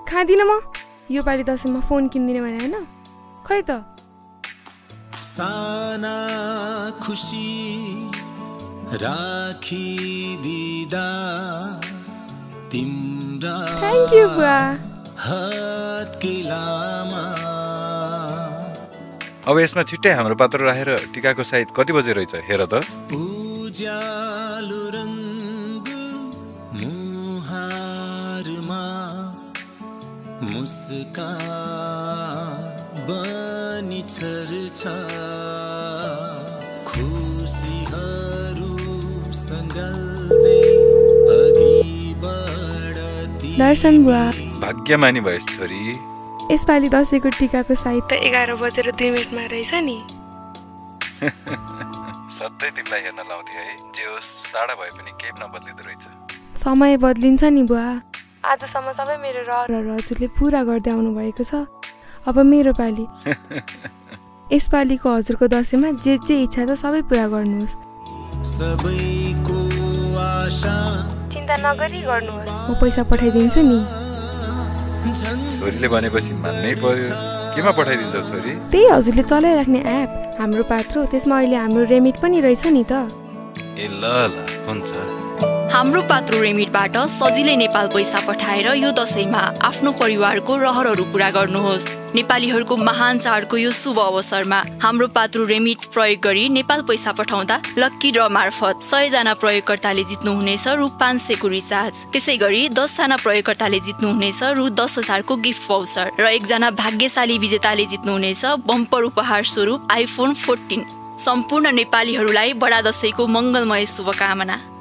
खाँदिन म यो पालि दसैँमा फोन किन्दिनँ भने हैन खै त साना खुशी राखी दिदा तिम्रा थ्यांक यू बुवा हात किलामा अब यसमा छिट्टै हाम्रो पात्र राखेर टिकाको साइत कति बजे रहेछ हेर त उज्यालो रंग मुहारमा मुस्कान बनी छर्छ खुसीहरू संगल्दै अघि बढ्ती दर्शन बुवा भाग्यमानी भएस छोरी यसपालि दसैँको टिकाको साइत त 11 बजेर 2 मिनेटमा रहेछ नि सधैँ तिमीलाई हेर्न लाउँथे है जे होस् टाढा भए पनि केही नबदलिँदो रहेछ समय बदलिन्छ नि बुवा आजसम्म सबै मेरो रहर हजुरले पूरा गर्दै आउनु भएको छ अब मेरो पाली यसपालिको हजुरको दसैँमा जे इच्छा छ सबै पूरा गर्नुहोस् सबैको आशा चिन्ता नगरी गर्नुहोस् म पैसा पठाइदिन्छु नि छोरीले भनेपछि मान्नै पर्यो केमा पठाइदिन्छौ छोरी त्यही हजुरले चलाइराख्ने एप हाम्रो पात्रो त्यसमा अहिले हाम्रो रेमिट पनि रहेछ नि त ए ल हुन्छ हाम्रो पात्रो रेमिटबाट सजिलै नेपाल पैसा पठाएर यो दशैंमा आफ्नो परिवारको रहरहरू पूरा गर्नुहोस् नेपालीहरूको महान चाडको यो शुभ अवसरमा हाम्रो पात्रो रेमिट प्रयोग गरी नेपाल पैसा पठाउँदा लक्की ड्र मार्फत 100 जना प्रयोगकर्ताले जित्नुहुनेछ रु 500 को रिचार्ज त्यसैगरी 10 जना प्रयोगकर्ताले जित्नुहुनेछ रु 10,000 को गिफ्ट भाउचर र एकजना भाग्यशाली विजेताले जित्नुहुनेछ बम्पर उपहार स्वरूप आइफोन 14 सम्पूर्ण नेपालीहरूलाई बडा दशैंको मंगलमय शुभकामना